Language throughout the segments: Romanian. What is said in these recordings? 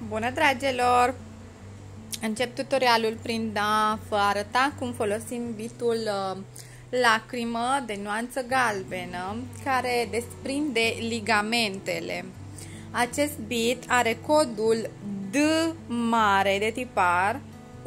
Bună, dragilor! Încep tutorialul prin a vă arăta cum folosim bitul lacrimă de nuanță galbenă care desprinde ligamentele. Acest bit are codul D mare de tipar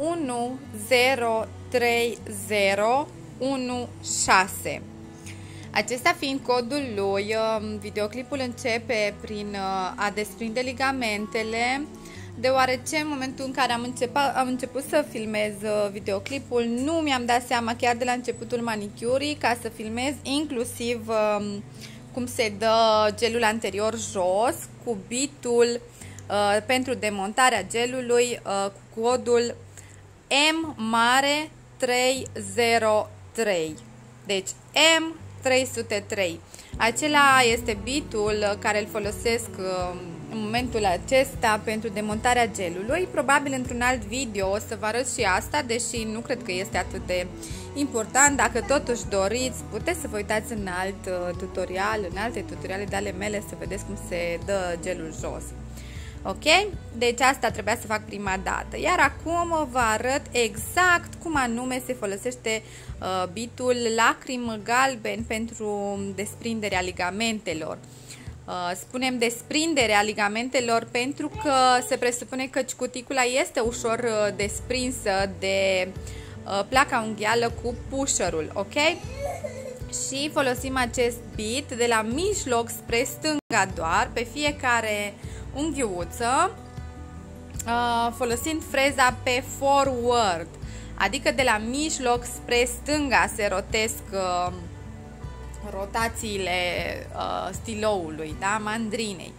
103016. Acesta fiind codul lui, videoclipul începe prin a desprinde ligamentele, deoarece în momentul în care am început să filmez videoclipul, nu mi-am dat seama chiar de la începutul manicurii ca să filmez inclusiv cum se dă gelul anterior jos cu bitul pentru demontarea gelului cu codul M mare 303. Deci M303. Acela este bitul care îl folosesc în momentul acesta pentru demontarea gelului. Probabil într-un alt video o să vă arăt și asta, deși nu cred că este atât de important. Dacă totuși doriți, puteți să vă uitați în alt tutorial, în alte tutoriale de ale mele, să vedeți cum se dă gelul jos. Ok? Deci asta trebuia să fac prima dată. Iar acum vă arăt exact cum anume se folosește bitul lacrimă galben pentru desprinderea ligamentelor. Spunem desprinderea ligamentelor pentru că se presupune că cuticula este ușor desprinsă de placa unghială cu pusherul, ok? Și folosim acest bit de la mijloc spre stânga doar, pe fiecare unghiuță, folosind freza pe forward, adică de la mijloc spre stânga se rotesc rotațiile stiloului, da? Mandrinei.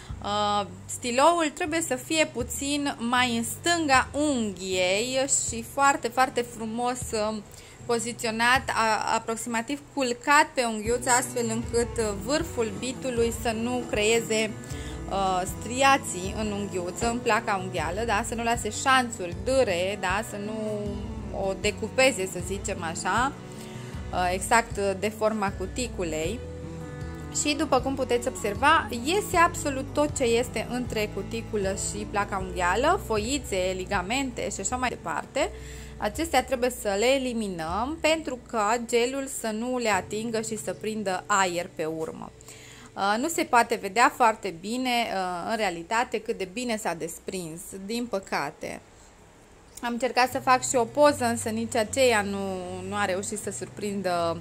Stiloul trebuie să fie puțin mai în stânga unghiei și foarte, foarte frumos poziționat, aproximativ culcat pe unghiuță, astfel încât vârful bitului să nu creeze striații în unghiuță, în placa unghială, da? Să nu lase șanțuri, dâre, da? Să nu o decupeze, să zicem așa, exact de forma cuticulei. Și după cum puteți observa, iese absolut tot ce este între cuticulă și placa unghială, foițe, ligamente și așa mai departe. Acestea trebuie să le eliminăm pentru ca gelul să nu le atingă și să prindă aer pe urmă. Nu se poate vedea foarte bine în realitate cât de bine s-a desprins, din păcate. Am încercat să fac și o poză, însă nici aceea nu a reușit să surprindă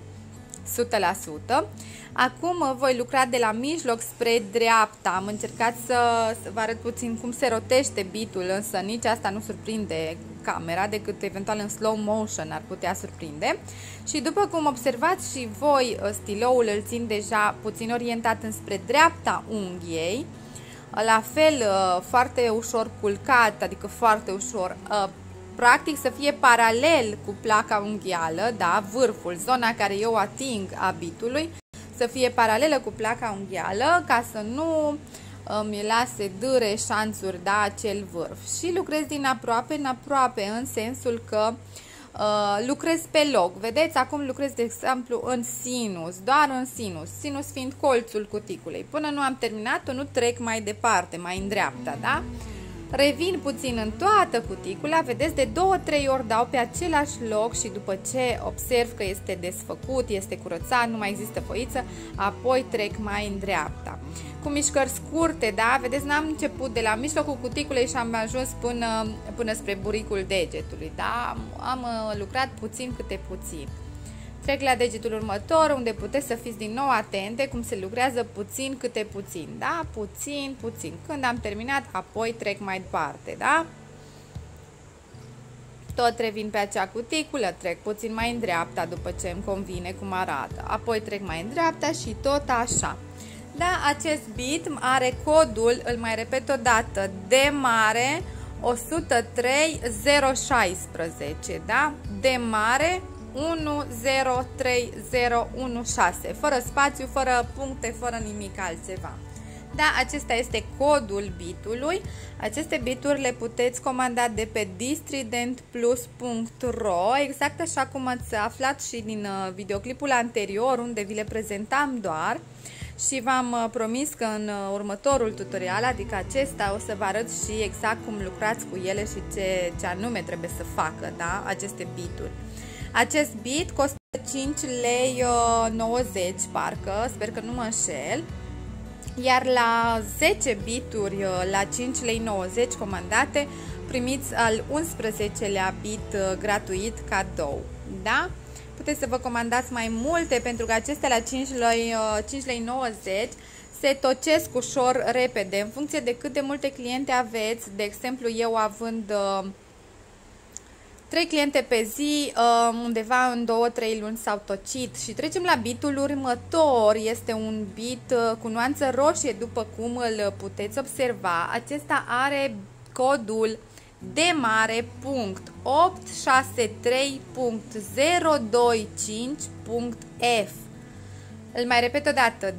100%. Acum voi lucra de la mijloc spre dreapta. Am încercat să vă arăt puțin cum se rotește bitul, însă nici asta nu surprinde camera, decât eventual în slow motion ar putea surprinde. Și după cum observați și voi, stiloul îl țin deja puțin orientat înspre dreapta unghiei, la fel foarte ușor culcat, adică foarte ușor, practic să fie paralel cu placa unghială, da, vârful, zona care eu ating a bitului, să fie paralelă cu placa unghială ca să nu îmi lase dâre, șanțuri, da, acel vârf. Și lucrez din aproape în aproape, în sensul că lucrez pe loc. Vedeți, acum lucrez, de exemplu, în sinus, doar în sinus, sinus fiind colțul cuticulei. Până nu am terminat-o, nu trec mai departe, mai în dreapta, da? Revin puțin în toată cuticula, vedeți, de 2-3 ori dau pe același loc și după ce observ că este desfăcut, este curățat, nu mai există foiță, apoi trec mai în dreapta. Cu mișcări scurte, da? Vedeți, n-am început de la mijlocul cuticulei și am ajuns până spre buricul degetului, da? Am lucrat puțin câte puțin. Trec la degetul următor, unde puteți să fiți din nou atente cum se lucrează puțin câte puțin, da? Puțin, puțin. Când am terminat, apoi trec mai departe, da? Tot revin pe acea cuticulă, trec puțin mai în dreapta după ce îmi convine cum arată. Apoi trec mai în dreapta și tot așa. Da, acest bit are codul, îl mai repet o dată, D mare 103016, da? D mare 103016, fără spațiu, fără puncte, fără nimic altceva. Da, acesta este codul bitului. Aceste bituri le puteți comanda de pe distridentplus.ro, exact așa cum ați aflat și din videoclipul anterior, unde vi le prezentam doar. și v-am promis că în următorul tutorial, adică acesta, o să vă arăt și exact cum lucrați cu ele și ce anume trebuie să facă, da? Aceste bituri. Acest bit costă 5 lei 90, parcă, sper că nu mă înșel. Iar la 10 bituri la 5 lei 90 comandate, primiți al 11-lea bit gratuit cadou, da? Puteți să vă comandați mai multe, pentru că acestea la 5 lei 90 se tocesc ușor repede, în funcție de cât de multe cliente aveți. De exemplu, eu având 3 cliente pe zi, undeva în 2-3 luni s-au tocit. Și trecem la bitul următor. Este un bit cu nuanță roșie, după cum îl puteți observa. Acesta are codul D.863.025.F. Îl mai repet o dată,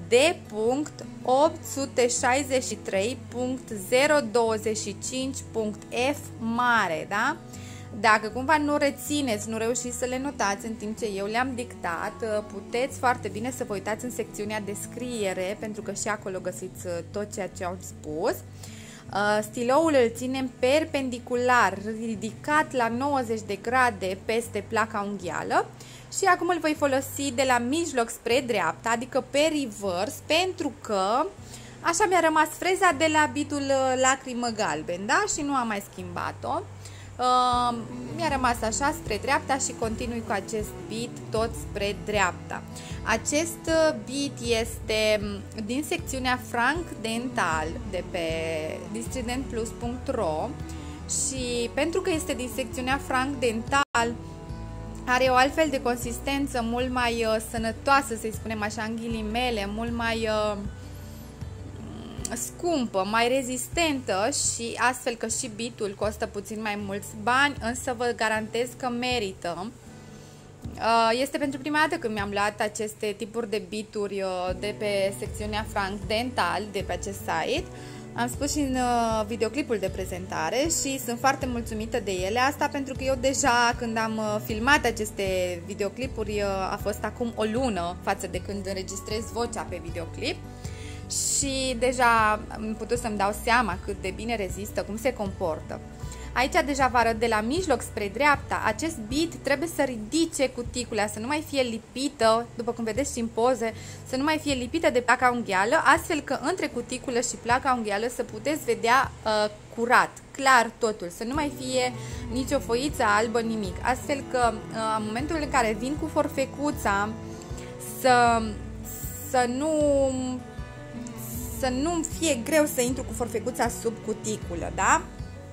D.863.025.F mare, da? Dacă cumva nu rețineți, nu reușiți să le notați în timp ce eu le-am dictat, puteți foarte bine să vă uitați în secțiunea descriere, pentru că și acolo găsiți tot ceea ce am spus. Stiloul îl ținem perpendicular, ridicat la 90 de grade peste placa unghială și acum îl voi folosi de la mijloc spre dreapta, adică pe reverse, pentru că așa mi-a rămas freza de la bitul lacrimă galben, da? Și nu am mai schimbat-o. Mi-a rămas așa spre dreapta și continui cu acest bit tot spre dreapta. Acest bit este din secțiunea Frank Dental de pe distridentplus.ro și pentru că este din secțiunea Frank Dental, are o altfel de consistență mult mai sănătoasă, să-i spunem așa în ghilimele, mult mai scumpă, mai rezistentă și astfel că și bitul costă puțin mai mulți bani, însă vă garantez că merită. Este pentru prima dată când mi-am luat aceste tipuri de bituri de pe secțiunea Frank Dental, de pe acest site. Am spus și în videoclipul de prezentare și sunt foarte mulțumită de ele. Asta pentru că eu deja când am filmat aceste videoclipuri a fost acum o lună față de când înregistrez vocea pe videoclip. Și deja am putut să-mi dau seama cât de bine rezistă, cum se comportă. Aici deja vă arăt de la mijloc spre dreapta. Acest bit trebuie să ridice cuticula, să nu mai fie lipită, după cum vedeți și în poze, să nu mai fie lipită de placa unghială, astfel că între cuticulă și placa unghială să puteți vedea curat, clar totul, să nu mai fie nicio foiță albă, nimic. Astfel că în momentul în care vin cu forfecuța să nu-mi fie greu să intru cu forfecuța sub cuticulă, da?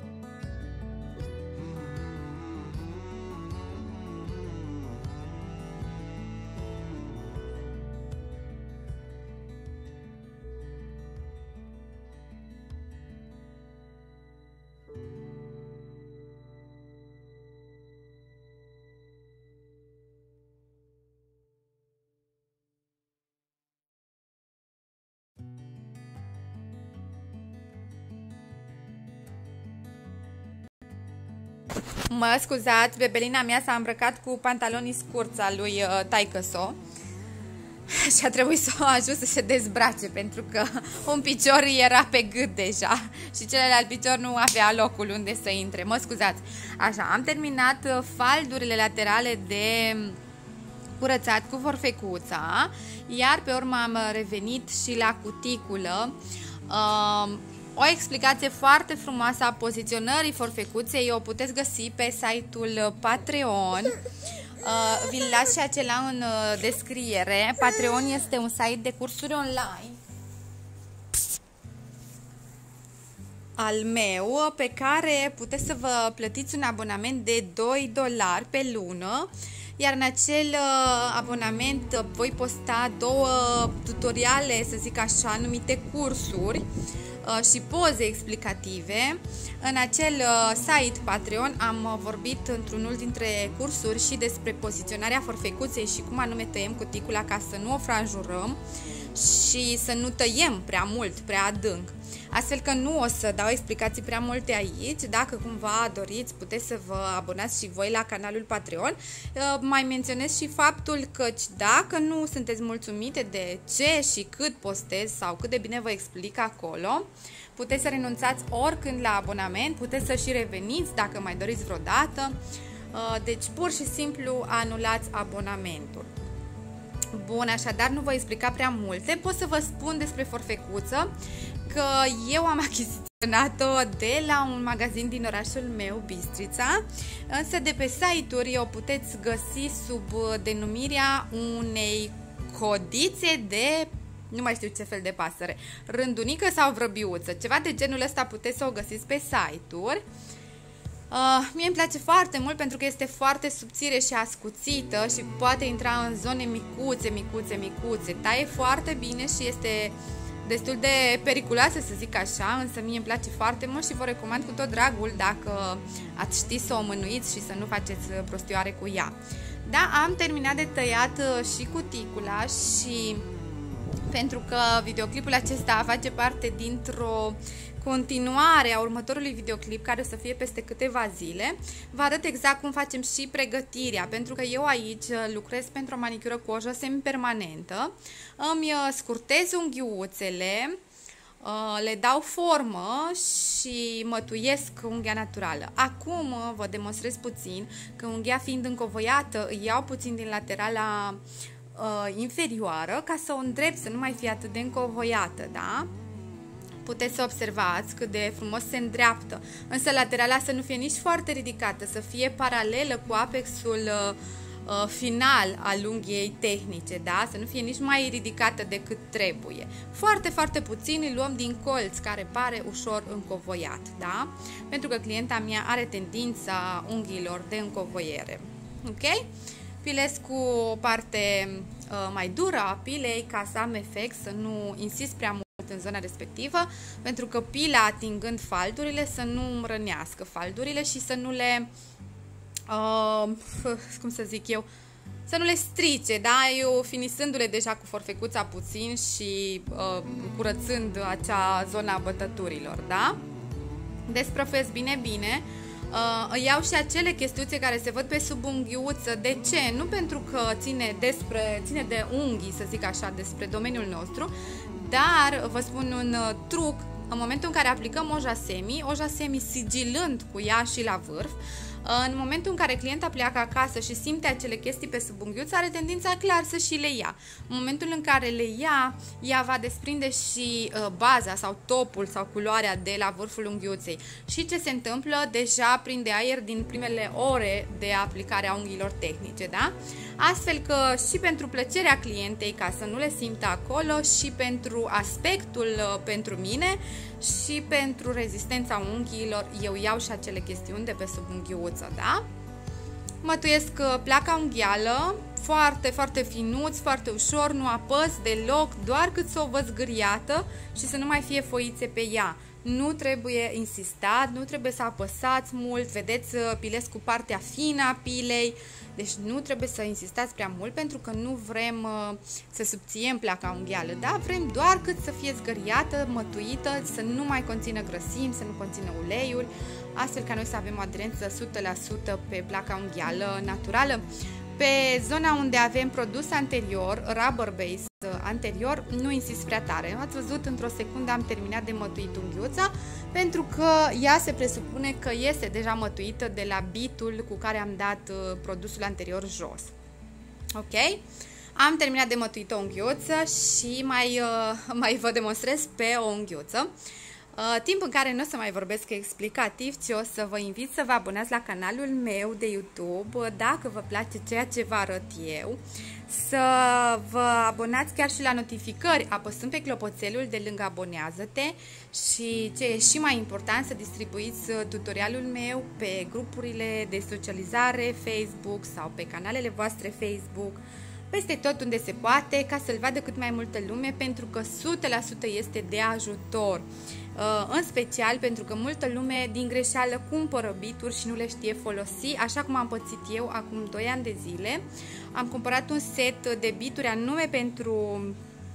Mă scuzați, bebelina mea s-a îmbrăcat cu pantalonii scurți al lui taică-so și a trebuit să o ajut să se dezbrace, pentru că un picior era pe gât deja și celălalt picior nu avea locul unde să intre. Mă scuzați. Așa, am terminat faldurile laterale de curățat cu forfecuța, iar pe urmă am revenit și la cuticulă. O explicație foarte frumoasă a poziționării forfecuței o puteți găsi pe site-ul Patreon. Vi-l las și acela în descriere. Patreon este un site de cursuri online al meu, pe care puteți să vă plătiți un abonament de $2 pe lună, iar în acel abonament voi posta 2 tutoriale, să zic așa, numite cursuri și poze explicative. În acel site Patreon am vorbit într-unul dintre cursuri și despre poziționarea forfecuței și cum anume tăiem cuticula ca să nu o franjurăm și să nu tăiem prea mult, prea adânc. Astfel că nu o să dau explicații prea multe aici. Dacă cumva doriți, puteți să vă abonați și voi la canalul Patreon. Mai menționez și faptul că dacă nu sunteți mulțumite de ce și cât postez sau cât de bine vă explic acolo, puteți să renunțați oricând la abonament, puteți să și reveniți dacă mai doriți vreodată. Deci pur și simplu anulați abonamentul. Bun, așadar nu voi explica prea multe. Pot să vă spun despre forfecuță că eu am achiziționat-o de la un magazin din orașul meu, Bistrița, însă de pe site-uri o puteți găsi sub denumirea unei codițe de, nu mai știu ce fel de pasăre, rândunică sau vrăbiuță, ceva de genul ăsta puteți să o găsiți pe site-uri. Mie îmi place foarte mult pentru că este foarte subțire și ascuțită și poate intra în zone micuțe, taie foarte bine și este destul de periculoasă, să zic așa, însă mie îmi place foarte mult și vă recomand cu tot dragul dacă ați ști să o mânuiți și să nu faceți prostioare cu ea. Da, am terminat de tăiat și cuticula și pentru că videoclipul acesta face parte dintr-o continuare a următorului videoclip care o să fie peste câteva zile, vă arăt exact cum facem și pregătirea, pentru că eu aici lucrez pentru o manicură cu ojă semipermanentă, îmi scurtez unghiuțele, le dau formă și mătuiesc unghia naturală. Acum vă demonstrez puțin că unghia fiind încovoiată, îi iau puțin din laterala inferioară ca să o îndrept, să nu mai fie atât de încovoiată, da? Puteți să observați cât de frumos se îndreaptă, însă laterala să nu fie nici foarte ridicată, să fie paralelă cu apexul final al unghiei tehnice, da? Să nu fie nici mai ridicată decât trebuie. Foarte, foarte puțin îl luăm din colț, care pare ușor încovoiat, da? Pentru că clienta mea are tendința unghiilor de încovoiere. Ok? Pilez cu o parte mai dură a pilei ca să am efect, să nu insist prea mult în zona respectivă, pentru că pila atingând faldurile să nu rănească faldurile și să nu le cum să zic eu, să nu le strice, da? Eu finisându-le deja cu forfecuța puțin și curățând acea zona bătăturilor, da? Desprofez bine, îi iau și acele chestiuțe care se văd pe sub unghiuță. De ce? Nu pentru că ține de unghii, să zic așa, despre domeniul nostru, dar vă spun un truc. În momentul în care aplicăm oja semi sigilând cu ea și la vârf, în momentul în care clienta pleacă acasă și simte acele chestii pe sub unghiuță, are tendința clar să și le ia. În momentul în care le ia, ea va desprinde și baza sau topul sau culoarea de la vârful unghiuței. Și ce se întâmplă? Deja prinde aer din primele ore de aplicare a unghiilor tehnice, da? Astfel că și pentru plăcerea clientei, ca să nu le simtă acolo, și pentru aspectul pentru mine și pentru rezistența unghiilor, eu iau și acele chestiuni de pe sub unghiuță, da? Mătuiesc placa unghială, foarte, foarte finuț, foarte ușor, nu apăs deloc, doar cât să o văd zgâriată și să nu mai fie foițe pe ea. Nu trebuie insistat, nu trebuie să apăsați mult, vedeți, pilez cu partea fină a pilei, deci nu trebuie să insistați prea mult pentru că nu vrem să subțiem placa unghială, da? Vrem doar cât să fie zgâriată, mătuită, să nu mai conțină grăsimi, să nu conțină uleiuri, astfel ca noi să avem o aderență 100% pe placa unghială naturală. Pe zona unde avem produs anterior, rubber base anterior, nu insist prea tare. Ați văzut, într-o secundă am terminat de mătuit unghiuța, pentru că ea se presupune că este deja mătuită de la bitul cu care am dat produsul anterior jos. Ok? Am terminat de mătuit o unghiuță și mai vă demonstrez pe o unghiuță. Timp în care nu o să mai vorbesc explicativ, ci o să vă invit să vă abonați la canalul meu de YouTube, dacă vă place ceea ce vă arăt eu, să vă abonați chiar și la notificări, apăsând pe clopoțelul de lângă abonează-te și, ce e și mai important, să distribuiți tutorialul meu pe grupurile de socializare Facebook sau pe canalele voastre Facebook, peste tot unde se poate, ca să-l vadă cât mai multă lume, pentru că 100% este de ajutor. În special pentru că multă lume din greșeală cumpără bituri și nu le știe folosi, așa cum am pățit eu acum 2 ani de zile. Am cumpărat un set de bituri anume pentru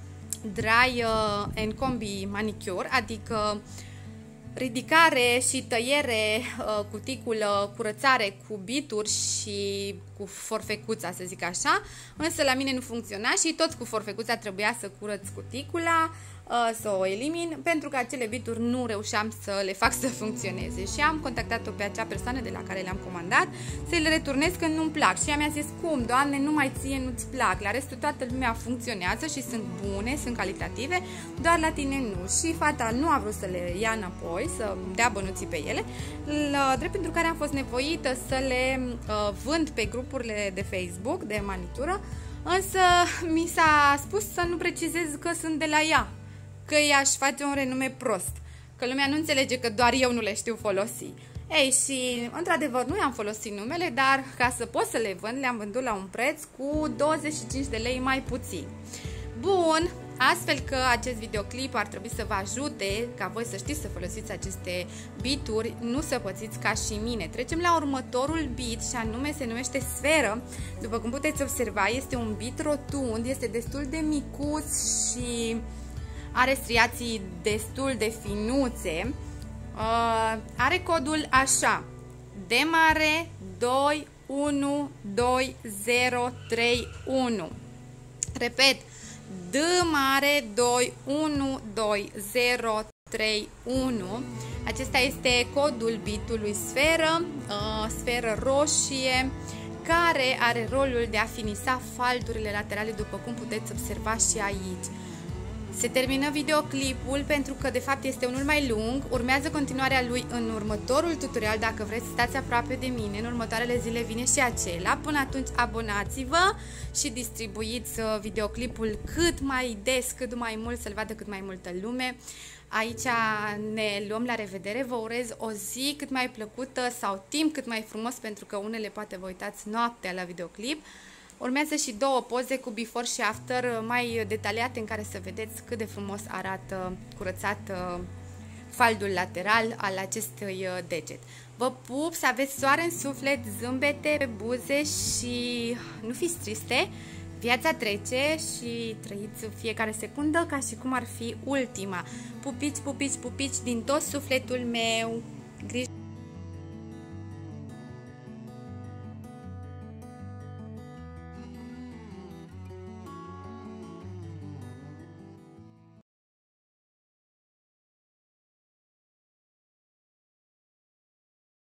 Dry and Combi Manicure, adică ridicare și tăiere, cuticulă, curățare cu bituri și cu forfecuța, să zic așa, însă la mine nu funcționa și tot cu forfecuța trebuia să curăț cuticula, să o elimin, pentru că acele bituri nu reușeam să le fac să funcționeze și am contactat-o pe acea persoană de la care le-am comandat să le returnez când nu-mi plac și ea mi-a zis: cum, Doamne, numai ție nu-ți plac, la restul toată lumea funcționează și sunt bune, sunt calitative, doar la tine nu. Și fata nu a vrut să le ia înapoi, să dea bănuții pe ele, drept pentru care am fost nevoită să le vând pe grupurile de Facebook de manicură, însă mi s-a spus să nu precizez că sunt de la ea, că ea își face un renume prost, că lumea nu înțelege că doar eu nu le știu folosi. Ei, și într-adevăr nu i-am folosit numele, dar ca să pot să le vând, le-am vândut la un preț cu 25 de lei mai puțin. Bun, astfel că acest videoclip ar trebui să vă ajute ca voi să știți să folosiți aceste bituri, nu să pățiți ca și mine. Trecem la următorul bit și anume se numește sferă. După cum puteți observa, este un bit rotund, este destul de micuț și are striații destul de finuțe. Are codul așa: D mare 212031. Repet, D mare 212031. Acesta este codul bitului sferă, sferă roșie, care are rolul de a finisa faldurile laterale, după cum puteți observa și aici. Se termină videoclipul pentru că de fapt este unul mai lung, urmează continuarea lui în următorul tutorial. Dacă vreți, stați aproape de mine, în următoarele zile vine și acela. Până atunci abonați-vă și distribuiți videoclipul cât mai des, cât mai mult, să-l vadă cât mai multă lume. Aici ne luăm la revedere, vă urez o zi cât mai plăcută sau timp cât mai frumos, pentru că unele poate vă uitați noaptea la videoclip. Urmează și două poze cu before și after mai detaliate, în care să vedeți cât de frumos arată curățat faldul lateral al acestui deget. Vă pup, să aveți soare în suflet, zâmbete pe buze și nu fiți triste. Viața trece și trăiți fiecare secundă ca și cum ar fi ultima. Pupici, pupici, pupici din tot sufletul meu. Grijă!